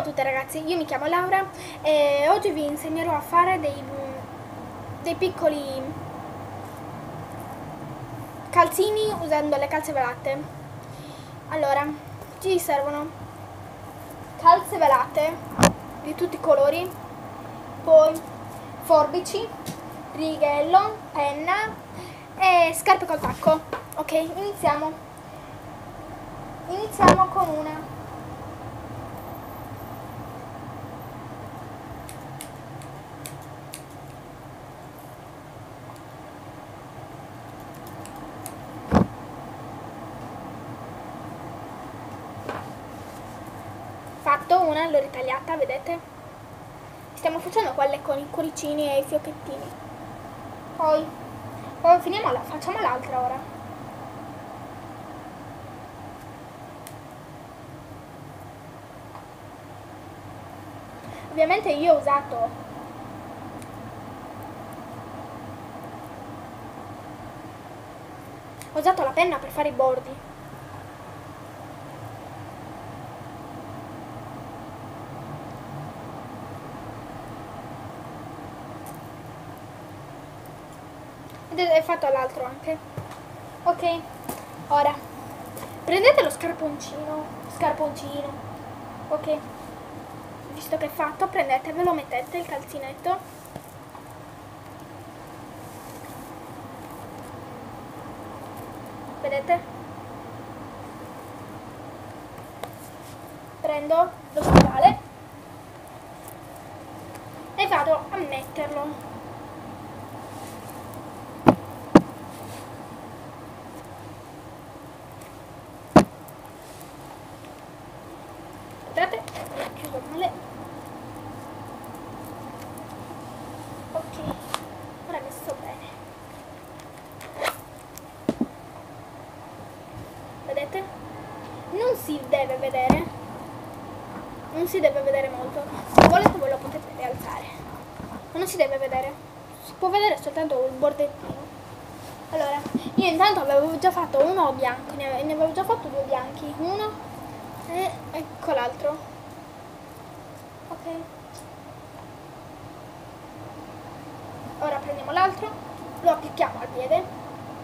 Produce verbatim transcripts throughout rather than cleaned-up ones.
a tutti ragazzi, io mi chiamo Laura e oggi vi insegnerò a fare dei, dei piccoli calzini usando le calze velate. Allora, ci servono calze velate di tutti i colori, poi forbici, righello, penna e scarpe col tacco. Ok, iniziamo. Iniziamo con una. Fatto una, l'ho ritagliata, vedete? Stiamo facendo quelle con i cuoricini e i fiocchettini. Poi, poi finiamo la, facciamo l'altra ora. Ovviamente io ho usato ho usato la penna per fare i bordi. Ed è fatto l'altro anche. Ok, ora prendete lo scarponcino, scarponcino, ok, visto che è fatto, prendetevelo, mettete il calzinetto, vedete? Prendo lo stivale e vado a metterlo. Guardate, ho chiuso male. Ok, ora messo bene. Vedete? Non si deve vedere. Non si deve vedere molto. Se volete voi lo potete rialzare. Ma non si deve vedere. Si può vedere soltanto il bordettino. Allora, io intanto avevo già fatto uno bianco, ne avevo già fatto due bianchi. Uno e ecco l'altro. Ok, ora prendiamo l'altro, lo applicchiamo al piede.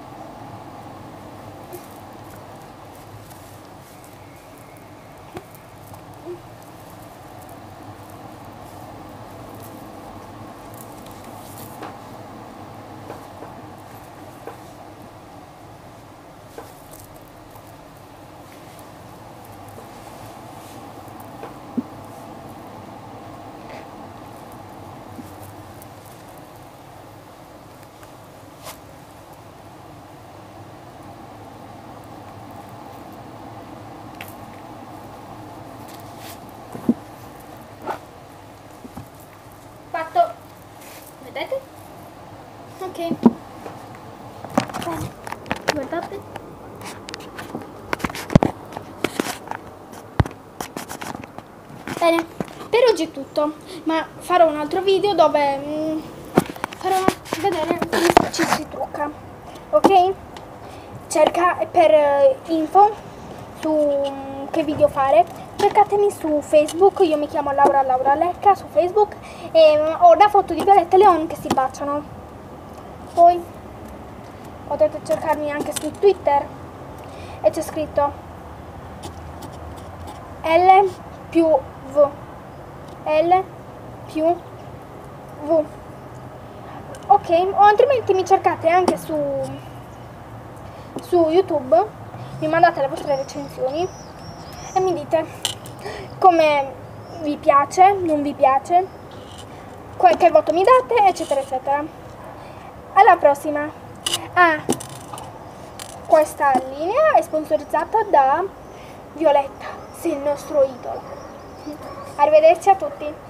Fatto, vedete? Ok, bene, guardate. Bene, per oggi è tutto, ma farò un altro video dove mh, farò vedere come ci si trucca, ok? Cerca per uh, info su um, che video fare, cercatemi su Facebook, io mi chiamo Laura Laura Lecca su Facebook e um, ho la foto di Violetta e Leon che si baciano. Poi potete cercarmi anche su Twitter e c'è scritto L più V, L più V, ok? O altrimenti mi cercate anche su su YouTube, mi mandate le vostre recensioni e mi dite come vi piace, non vi piace, che voto mi date, eccetera eccetera. Alla prossima. Ah, questa linea è sponsorizzata da Violetta, sei il nostro idolo. Arrivederci a tutti.